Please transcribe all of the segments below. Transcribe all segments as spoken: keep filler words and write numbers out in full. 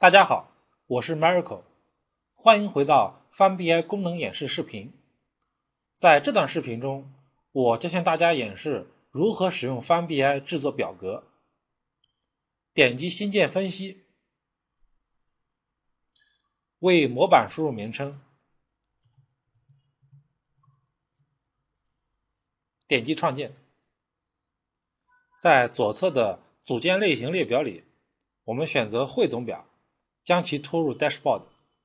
大家好，我是 Miracle， 欢迎回到 FunBI 功能演示视频。在这段视频中，我将向大家演示如何使用 FunBI 制作表格。点击新建分析，为模板输入名称，点击创建。在左侧的组件类型列表里，我们选择汇总表，将其拖入 Dashboard，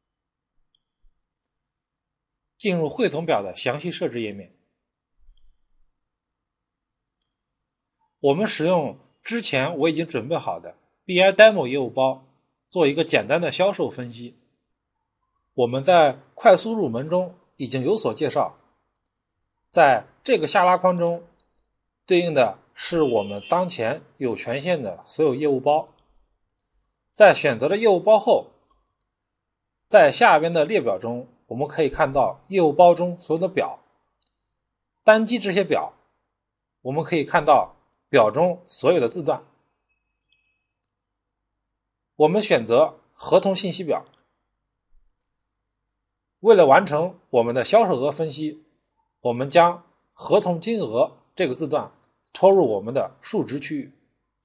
进入汇总表的详细设置页面。我们使用之前我已经准备好的 B I Demo 业务包做一个简单的销售分析。我们在快速入门中已经有所介绍，在这个下拉框中对应的是我们当前有权限的所有业务包。在选择了业务包后，在下边的列表中，我们可以看到业务包中所有的表。单击这些表，我们可以看到表中所有的字段。我们选择合同信息表。为了完成我们的销售额分析，我们将合同金额这个字段拖入我们的数值区域。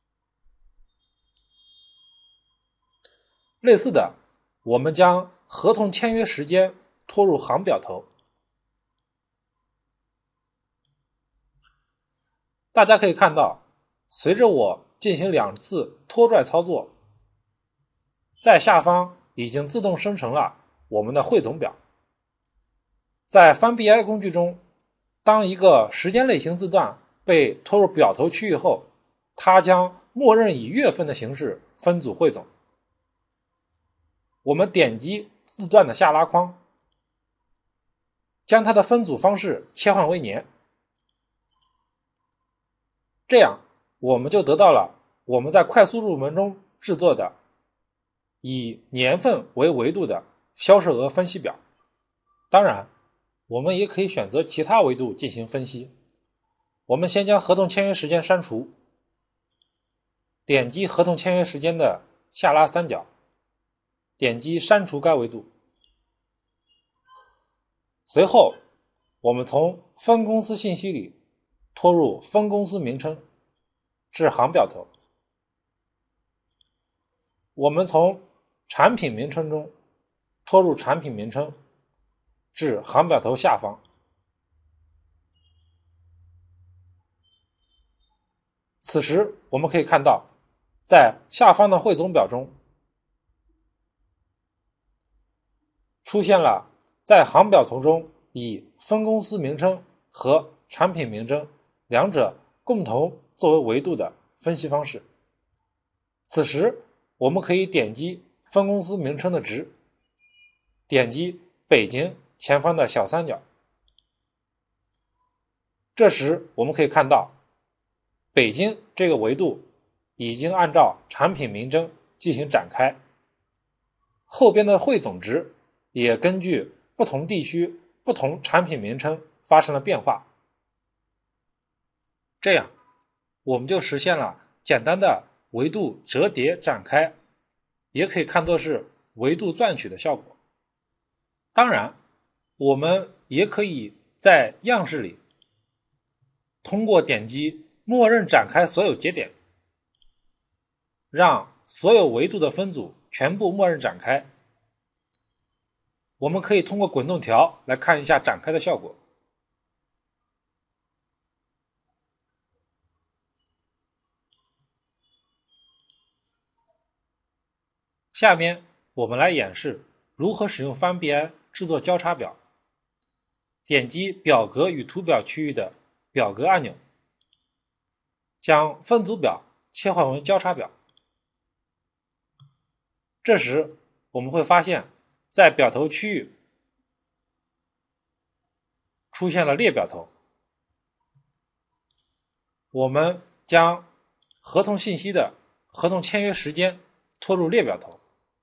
类似的，我们将合同签约时间拖入行表头。大家可以看到，随着我进行两次拖拽操作，在下方已经自动生成了我们的汇总表。在 FunBI 工具中，当一个时间类型字段被拖入表头区域后，它将默认以月份的形式分组汇总。我们点击字段的下拉框，将它的分组方式切换为年，这样我们就得到了我们在快速入门中制作的以年份为维度的销售额分析表。当然，我们也可以选择其他维度进行分析。我们先将合同签约时间删除，点击合同签约时间的下拉三角，点击删除该维度。随后，我们从分公司信息里拖入分公司名称至行表头。我们从产品名称中拖入产品名称至行表头下方。此时我们可以看到，在下方的汇总表中出现了在行表头中以分公司名称和产品名称两者共同作为维度的分析方式。此时我们可以点击分公司名称的值，点击北京前方的小三角。这时我们可以看到，北京这个维度已经按照产品名称进行展开，后边的汇总值也根据不同地区、不同产品名称发生了变化。这样，我们就实现了简单的维度折叠展开，也可以看作是维度钻取的效果。当然，我们也可以在样式里通过点击默认展开所有节点，让所有维度的分组全部默认展开。我们可以通过滚动条来看一下展开的效果。下面我们来演示如何使用 FunBI 制作交叉表。点击表格与图表区域的表格按钮，将分组表切换为交叉表。这时我们会发现，在表头区域出现了列表头。我们将合同信息的合同签约时间拖入列表头，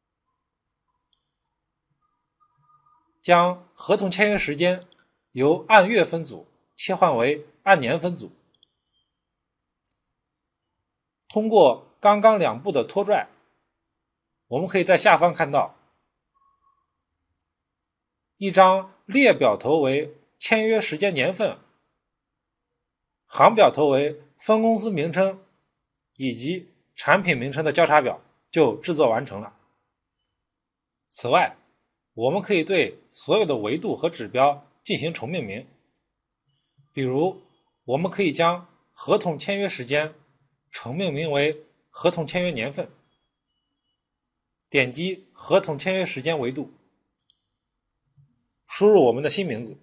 将合同签约时间由按月分组切换为按年分组。通过刚刚两步的拖拽， 我们可以在下方看到一张列表头为签约时间年份，行表头为分公司名称以及产品名称的交叉表就制作完成了。此外，我们可以对所有的维度和指标进行重命名，比如我们可以将合同签约时间重命名为合同签约年份，点击合同签约时间维度，输入我们的新名字，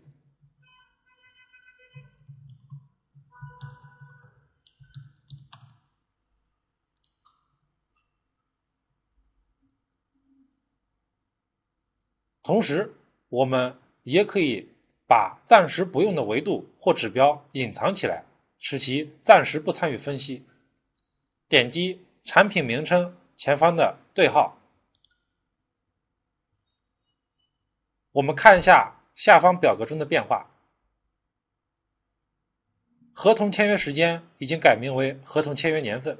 同时我们也可以把暂时不用的维度或指标隐藏起来，使其暂时不参与分析。点击产品名称前方的对号，我们看一下下方表格中的变化。合同签约时间已经改名为合同签约年份，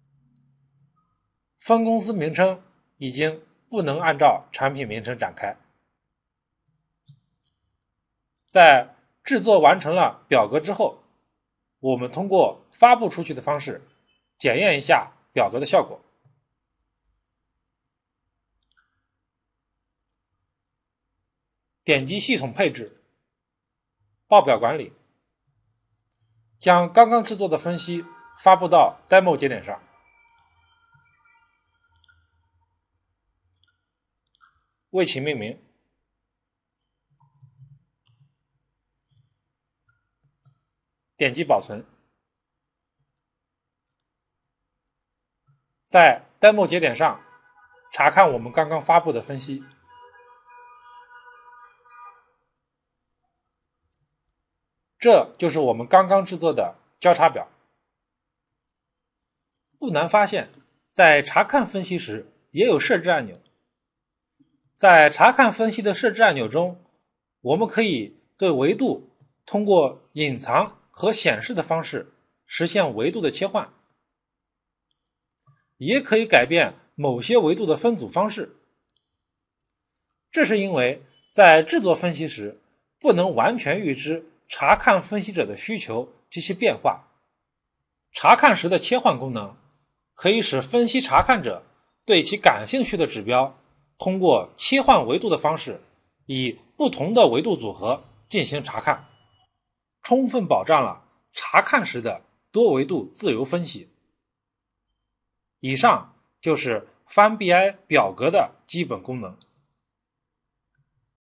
分公司名称已经不能按照产品名称展开。在制作完成了表格之后，我们通过发布出去的方式检验一下表格的效果。点击系统配置，报表管理，将刚刚制作的分析发布到 demo 节点上。为其命名，点击保存。在 demo 节点上查看我们刚刚发布的分析。这就是我们刚刚制作的交叉表。不难发现，在查看分析时也有设置按钮。在查看分析的设置按钮中，我们可以对维度通过隐藏和显示的方式实现维度的切换，也可以改变某些维度的分组方式。这是因为在制作分析时不能完全预知查看分析者的需求及其变化。查看时的切换功能可以使分析查看者对其感兴趣的指标通过切换维度的方式，以不同的维度组合进行查看，充分保障了查看时的多维度自由分析。以上就是 Fun B I 表格的基本功能。